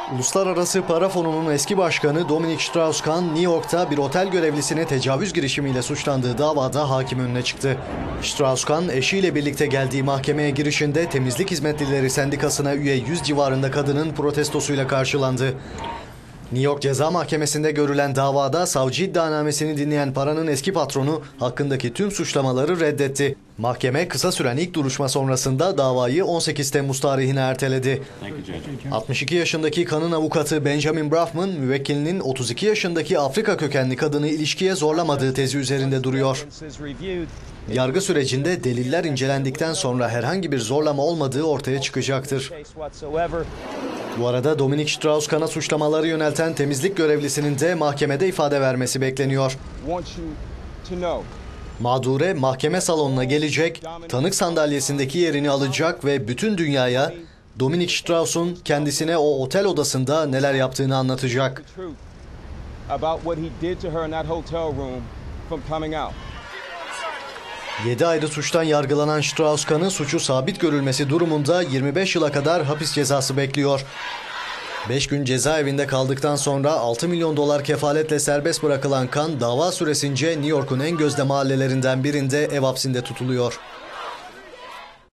Uluslararası Para Fonu'nun eski başkanı Dominic Strauss-Kahn, New York'ta bir otel görevlisine tecavüz girişimiyle suçlandığı davada hakim önüne çıktı. Strauss-Kahn, eşiyle birlikte geldiği mahkemeye girişinde Temizlik Hizmetlileri Sendikası'na üye 100 civarında kadının protestosuyla karşılandı. New York Ceza Mahkemesi'nde görülen davada savcı iddianamesini dinleyen Para'nın eski patronu hakkındaki tüm suçlamaları reddetti. Mahkeme kısa süren ilk duruşma sonrasında davayı 18 Temmuz tarihine erteledi. 62 yaşındaki Kahn'ın avukatı Benjamin Brafman, müvekkilinin 32 yaşındaki Afrika kökenli kadını ilişkiye zorlamadığı tezi üzerinde duruyor. Yargı sürecinde deliller incelendikten sonra herhangi bir zorlama olmadığı ortaya çıkacaktır. Bu arada Dominic Strauss-Kahn'a suçlamaları yönelten temizlik görevlisinin de mahkemede ifade vermesi bekleniyor. Mağdure mahkeme salonuna gelecek, tanık sandalyesindeki yerini alacak ve bütün dünyaya Dominic Strauss'un kendisine o otel odasında neler yaptığını anlatacak. 7 ayrı suçtan yargılanan Strauss-Kahn'ın suçu sabit görülmesi durumunda 25 yıla kadar hapis cezası bekliyor. 5 gün cezaevinde kaldıktan sonra 6 milyon dolar kefaletle serbest bırakılan Kahn, dava süresince New York'un en gözde mahallelerinden birinde ev hapsinde tutuluyor.